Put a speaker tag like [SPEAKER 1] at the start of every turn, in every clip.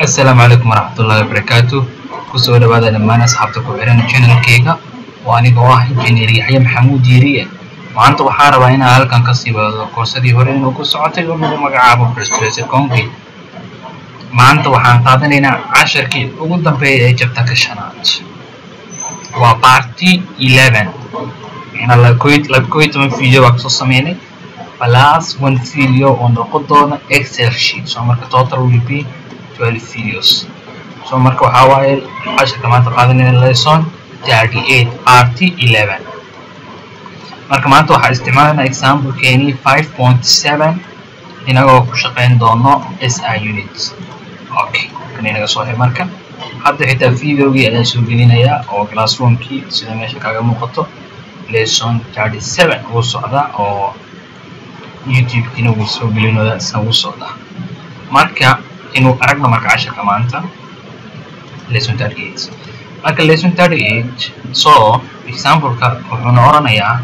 [SPEAKER 1] السلام عليكم ورحمة الله وبركاته. كسر بعد لما أنا سحبت كويران channel كيكا وأنا جواه إنجنيري حيا محمود ديرية وأنت وحارة وهنا هل كان كسب الكورس دي هورين وكسر عتيق ومن مجعب برستريس كونكي ما أنت وحان قادنينا 10 كيل وقدام بي جبتك الشنات وبارتي 11 هنا لكويت من فيديو وقت الصميني plus one video on the قدونا Excel sheet so مركا total will be 12 videos so مركا وحاوائل 10 كمان تقادنين lesson 38 part 11 مركا ما انتو استعمالنا example كيني 5.7 هنا كشقين دونو SI units اوكي كنينا صوحي مركا حتى حتى الفيديو جي أنا سوقينينا يا أو classroom كي سيدا ماشي كاقا موقتو lesson 37 وصعدا أو YouTube كنا وصلوا بلينو سوصودا مركا إنه أرجع مركا 10 كمان تا lesson 38 مركا lesson 38 so example كا كنا أورانا يا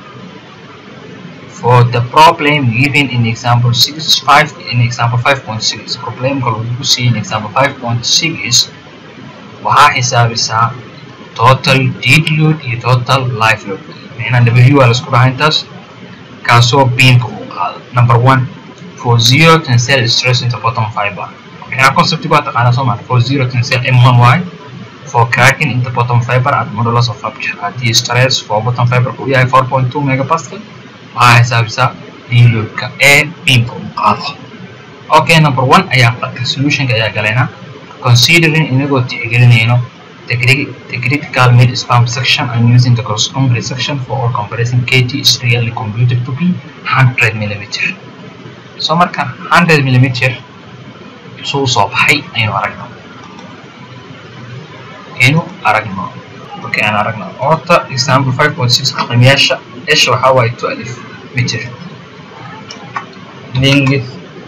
[SPEAKER 1] for the problem given in example 6.5 in example 5.6 problem kalau see in example 5.6 وها حساب سا total dead load iyo total live load هنا W على سكور هاينتاس كاسو بين number 1 for 0 tensile stress into bottom fiber هنا concept بقى تقانا سوما for 0 tensile M1Y for cracking into bottom fiber at modulus of rupture at the stress for bottom fiber كويا 4.2 megapascal وها حساب سا dead load ka A بين قاضي okay number 1 ayaa solution ka ayaa galena considering inago tixgelinayno the critical mid span section and using the corresponding section for all comparison KT is really computed to be 100 mm so marka 100 mm soo baxay aynu aragno okay aan aragno orta example 5.6 qiimayaasha ايش waxa way 12 meter length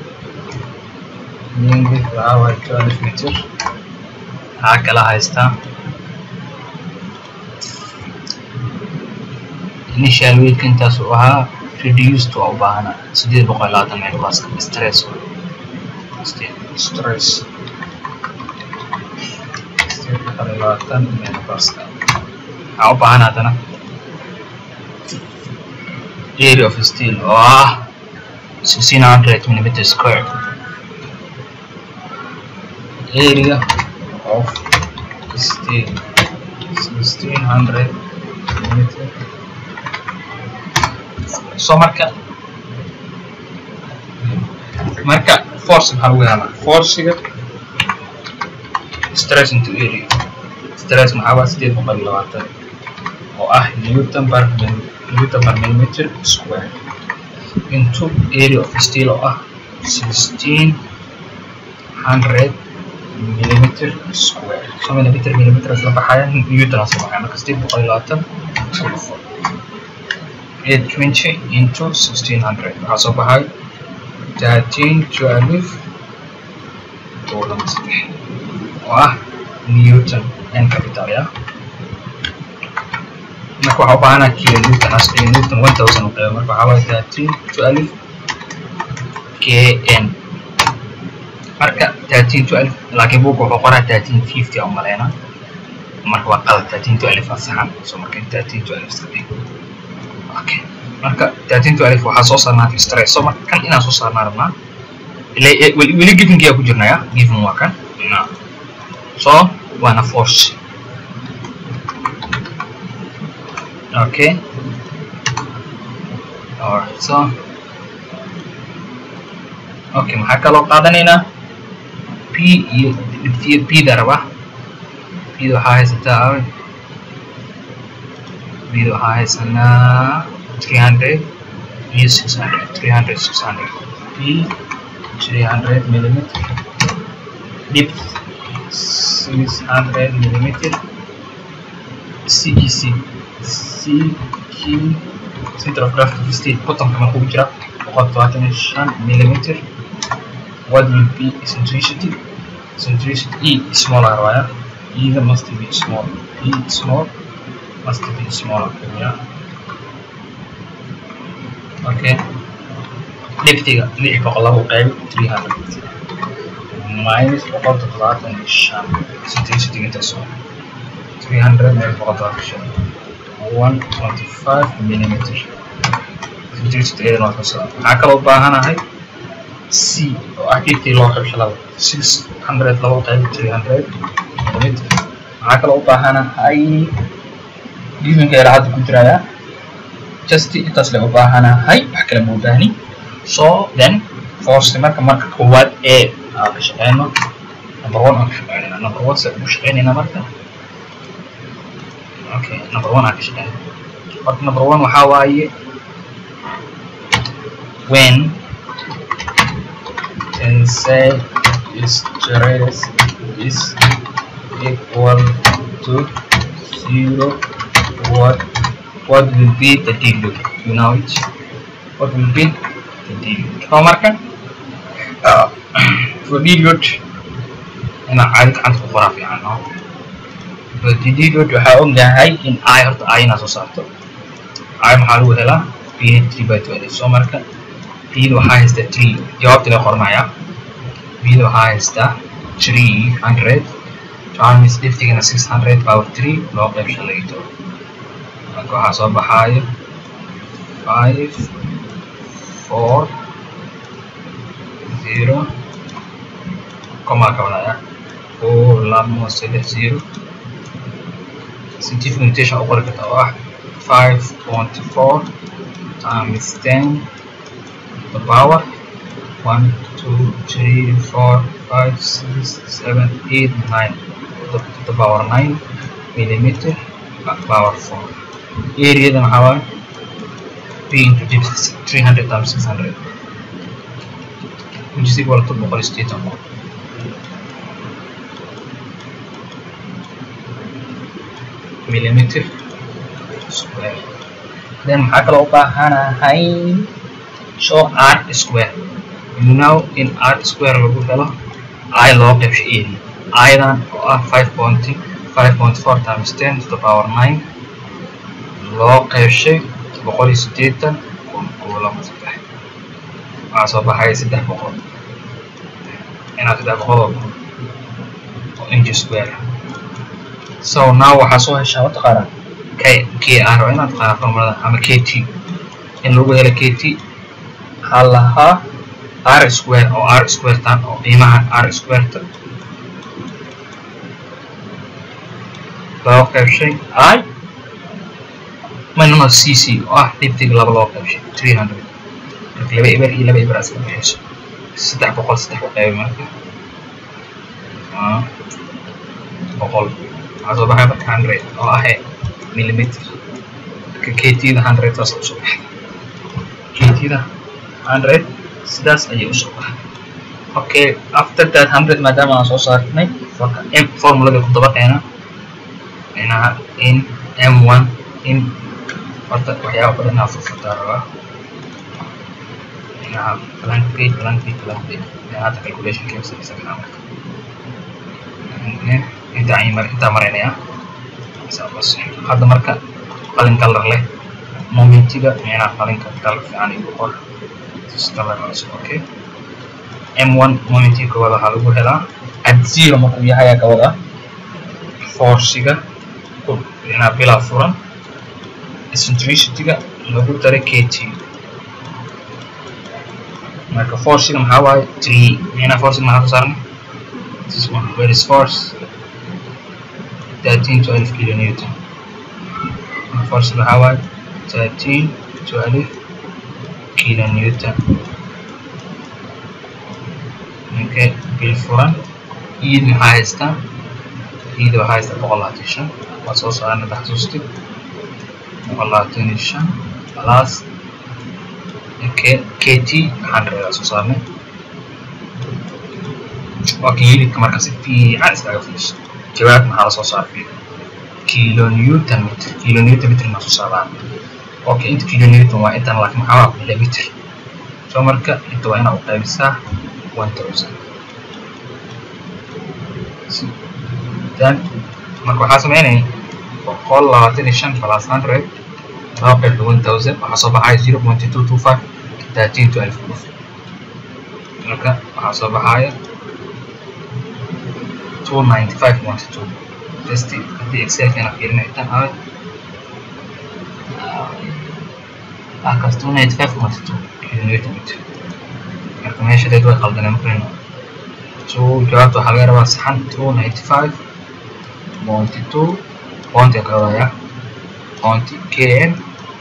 [SPEAKER 1] waxa way 12 meter kala haysta initial weight intaas oo ahaa reduced to ubahana 820 megapascal stress megapascal ubahana hadana area of steel 1600 mm square area of steel 1600 mm so marka force maxaa lagu helaa force-ga stress into area stress maxaa waa 820 oo ah newton per millimeter square into area of steel oo ah 1600 millimeter square so millimeter isla baxaya newton asla baxaya marka 820 820 into 1600 waxaa soo baxay 1312 oo ah newton n capital ya marka waxaa u baahanaa kilo newton asli newton 1000 u qeybo marka waxaa waaye 1312 kn marka 1312 laakiin buuga wuxuu qoraa 1350 oo maleyna marka waa qalad 1312 fasaxan soo marka 1312 sabiig okay marka 1312 waxa soo saarnaa stress so marka kan inaan soo saarnaa rabnaa weli given giya ku jirnaa given waa kan so waana force okay alright so okay maxaa kaloo qaadanaynaa p iyo p daraba p waxaa haysataa video haysanaa 300 iyo 600 P 300 mm depth 600 mm CEC center of gravity of steel bottom kama ku jira 25 mm what will be eccentricity E smaller wire either must be small E small must be smaller yeah okay depth-ga 600 qeyb 300 minus boqol toddobaatan iyo shan centricity intaas oo 300 meel boqol toddobaatan iyo shan 125 millimeter centricity iyadana waa kasoo waxaa kaloo u baahanahay c oo ah dhibtii loo qaybsho laba 600 labo qayb 300 millimeter waxaa kaloo u baahanahay givenka ilaa hadda ku jiraya just intaas le u baahanahay wax kale ma u baahni so then force marka koowaad ee aan ka shaqeyno number 1 aan ka shaqeynayna number 1 se u shaqeynayna marka okay number 1 aan ka shaqeynayna marka number 1 waxaa waaye when tensile stress is equal to 0 what will be the dilute? You know it. What will be the dilute? So marka for dilute أنا عارف عن خرافي عنه. The dilute waxaa ognahay in I horta I na soo saarto. I maxaa lagu helaa P 3/12. So marka P waxaa haysta 3 jawaabta la qornaya. P waxaa haysta 300 times liftigana 600 power 3 loo qaybsho laga marka waxaa soo baxayo 5 4 0 koma ka wadaya 4 lamo 0 scientific notation u qori karta oo ah 5.4 times 10 the power 1 2 3 4 5 6 7 8 9 the power 9 millimeter power 4 area dan maxaa waaye P into depth 300 times 600 which is equal to 180 millimeter square. Then maxaa kaloo u baahanahay show r square. You know in r square lagu helo I loo qaybsho area I-dan oo ah 5.4 times 10 to the power 9 loo qaybshay 180 oo lama saddex waxaa soo baxaya 300 inaad 300 oo inch square. So now waxaa soo heshaa mataqaanaa kr oo inaad qaado formulada ama kt in lagu helo kt waxaa lahaa r square oo r square tan oo qiimaha r square ta loo qaybshay I minus cc oo ah dhibtiga laba loo qaybshay 300 marka laba ibar iyo laba ibar aska bixiyso 300 qayb marka boqol waxaa soo baxay marka 100 oo ah millimeter marka kt-da 100 taas u soo baxay kt-da 100 sidaas ayay u soo baxay. Okay after that 100 maadaama aan soo saarnay formulada ku dabaqeena inaha in m1 in horta waxyaaba badan aan furfurtaa rabaa inaha blank page inaad calculation ka sameysan kartaa marka intaa maraynaya hadda marka qalin color leh momentiga inaad qalinka color fiican igu qor color okay m1 momentiga koowaad waxaa lagu helaa at 0 markuu yahay ka wada forciga inaa bilaa furan eccentricity-ga lagu daray kt marka forciga maxaa waaye 3 meena forciga maxaa ku saaran this one where is force 1312 kilonewton forciga maxaa waaye 1312 kilonewton okay bil furan iyid maxaa haystaa iyid waxaa haystaa 125 waa soo saarna daxsuusti 125 plus kt 100 soo saarnay okay yidka marka si fiican iskaga fiirsho jawaab maxaa la soo saaray kilonewton meter ma soo saaraan okay inta kilonewton waa intan laakiin maxaa waa millimeter soo marka inta waa inaad u qaybisaa 1000 then marka waxaa sameynay 125 plus 100 loo qaybta 1000 waxaa soo baxaya 0.225 1312 marka waxaa soo baxaya 295.2 just the Excel كان فيلم تنقل أكاس 295.2 كيلو متر لكن هي شديد وخلدنا ممكن so جوابته حاجة ربع صحن 295.2 بونت يا بونت كيلو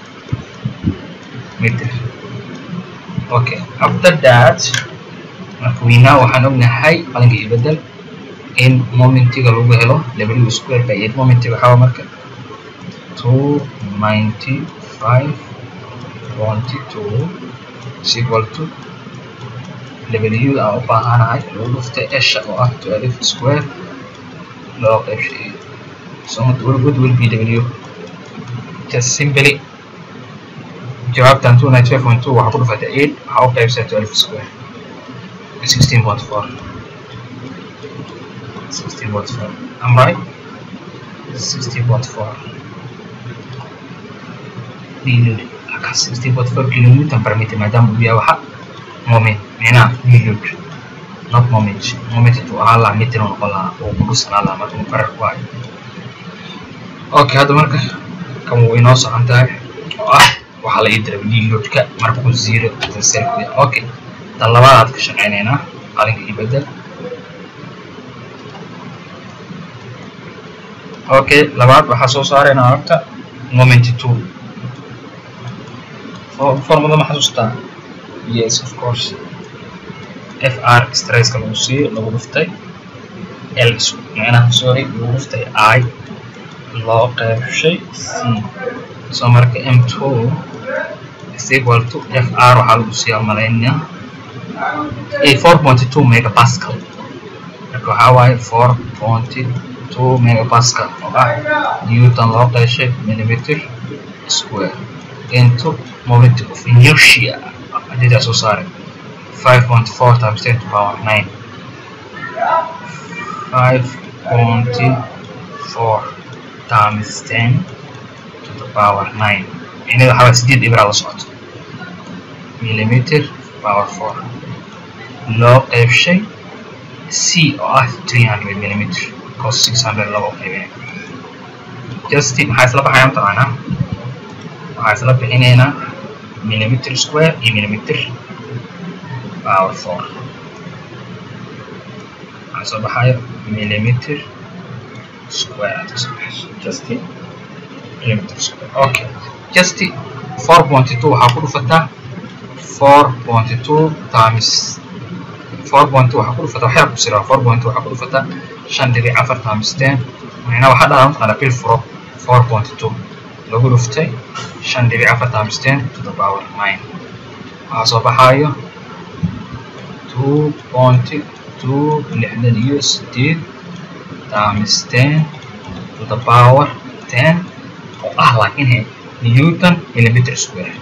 [SPEAKER 1] متر. Okay, after that we now waxaan ognahay qalinka ibadal in momentiga lagu helo w square ka iyo momentiga waxa marka 295.2 is equal to w aan u baahanahay lagu dhuftay h oo ah 12 square loo qaybshay so what will be w just simply jawaabtan 295.2 waxa ku dhufatay 8 waxa u qaybsay 12 square 16.4 I'm right 16.4 dilute 16.4 kilonewton per meter maadaama uu yahay waxa moment meena dilute not moment to ala meter oo qala oo ku dhusanala marka uu qarar ku hayo. Okay, hadda marka kan uu inoo socon tahay oo ah waxa la yiraahdo dilute-ka markuu 0 selfie. Okay, tan labaad aad ka shaqeynayna qalinka ibadal. Okay, labaad waxa soo saarayna horta moment 2 formula ma xasuustaa? Yes, of course. fr stress ka lagu siiyo lagu dhuftay l macnaha sorry lagu dhuftay I loo qaybshay c so marka m2 is equal to fr waxa lagu siiyaa malaynaa 4.2 megapascal marka waxa waaye 4.2 megapascal oo ah newton loo qaybshay millimeter square into moment of inertia hadii soo saaray 5.4 times 10 to the power 9 5.4 times 10 to the power 9 يعني waxa waa 8 ibra la socoto millimeter power 4 loo qaybshay c oo ah 300 millimeter cos 600 loo qaybay just maxay isla baxayaan taana waxay isla bixinayna millimeter square iyo millimeter power 4 waxay soo baxayo millimeter square just millimeter square. Okay, just 4.2 waxa ku dhufataa 4.2 times 4.2 waxa ku dhufataa waxa ku sira 4.2 waxa ku dhufataa 5.4 times 10 macnaha waxa dhalan qala bil 4.2 lagu dhuftay 5.4 times 10 to the power 9 waxa soo baxayo 2.2 lixdan iyo 8 times 10 to the power 10 oo ah laakiin newton millimeter square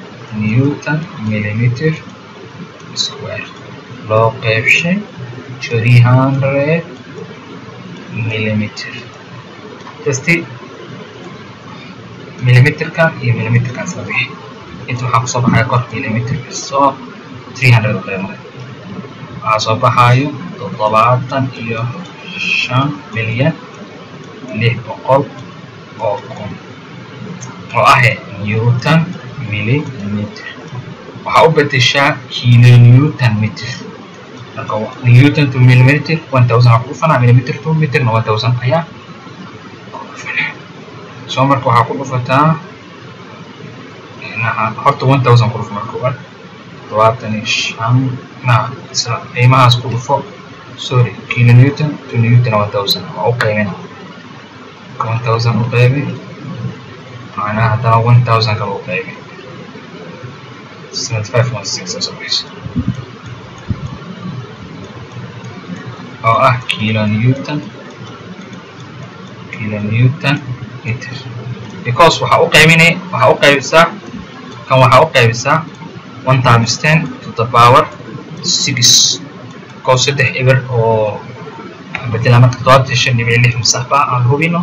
[SPEAKER 1] loo qaybshay 300 millimeter just millimeterka iyo millimeterka isla bixi inta waxa ku soo baxaya kor millimeter so 300 qaybay waxa soo baxayo 75 milyan 600 oo kun oo ah newton millimeter waxa u bedeshaa kilonewton meter marka newton to millimeter 1000 waxa ku fanaa millimeter to meter 1000 ayaa soo marka waxa ku dhufataa horta 1000 ku dhufo marka waa 25 ma isla qiimahaas ku dhufo sorry kilonewton to newton 1000 waa u qaybina 1000 u qaybi macnaha hadana 1000 kale u qaybi 75.6 oo ah kilonewton meter because waxa u qaybisaa kan waxa u qaybisaa 1 times 10 to the power 6 cos 3 eber oo بدنا marka 25.6 مسافة aan hubino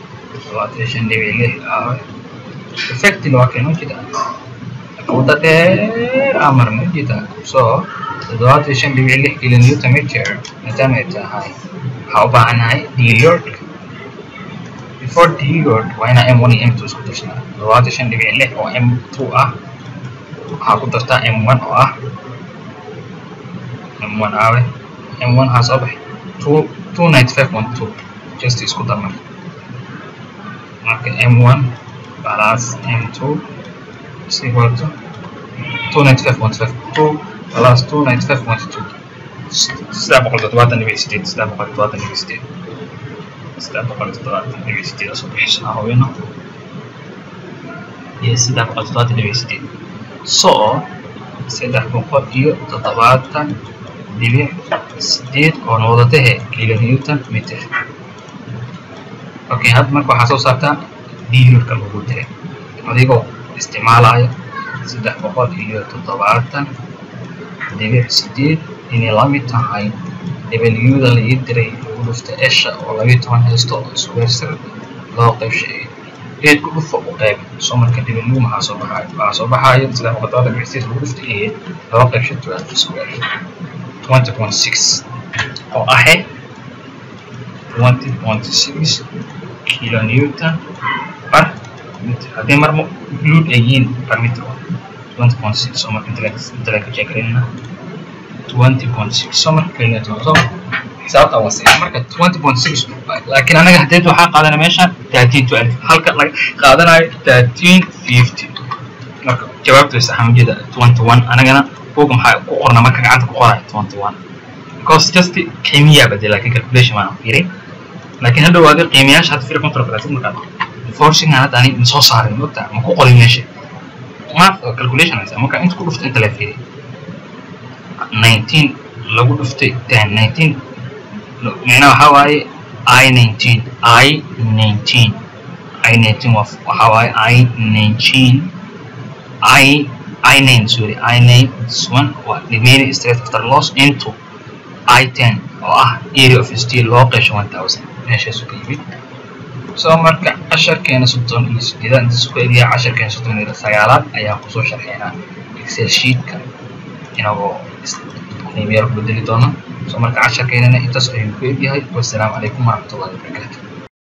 [SPEAKER 1] 25.6 effect loo keeno jida wada dheer amarna jida so 25.6 kilonewton meter maadaama ay tahay waxaa u baahanahay delivered before delivered waa inaa m1 iyo m2 isku darsanaa 25.6 oo m2 ah waxaa ku dartaa m1 oo ah m1 aawe m1 waxaa soo baxay 295.2 just isku dar marka m1 plus m2 is equal to 295.52 plus 295.2 so 370.8 oo noqotahay kilonewton meter. Okay, hadda marka waxaa soo saartaa deliverka lagu diray adigoo isticmaalaya 370.8 inay la mid tahay w-da la ii diray lagu dhufta esha oo 12 haysto oo square circle loo qaybshay 8 ku dhufo u qayb soo marka w maxaa soo baxaya 370.8 lagu dhufta 8 loo qaybshay 12 square 20.6 oo ah 20.6 kilonewton per meter. Haddii marmo load ay yihiin per meter 20.6 soo marka inta laga jeekarina 20.6 so marka kilonewton so xisaabta waa sida marka 20.6 laakiin anaga hadeed waxaa qaadana meesha 1312 halka laga qaadanayo 1350 marka jawaabtu sax ma jeeda 21 anagana buuga maxaa ku qorna marka gacanta ku qorayo 21 because just qiimiya badal laakiin calculation ma fiirin laakiin hadda waa qiimiyaasha had fiir control marka forcing hadda ani soo saaray nota ma ku qorin meesha math calculation marka inta ku dhufto inta la fiiriyo 19 lagu dhuftay 19 macnaha waxa waaye I19 waxa waaye I9 sorry I9 this one what remaining straight after loss into I10 oo ah area of steel loo qeesho 1000 meeshaas ku yimid soo marka casharkeena 38 isku eegaya casharkeena 39 ayaa ku soo sharxeynaa Excel sheet-ka inagoo qiimeeyay ku bedeli doona soo marka casharkeena intaas ayuu ku eegyahay. Wassalaamu calaykum warahmatullahi wabarakatuh.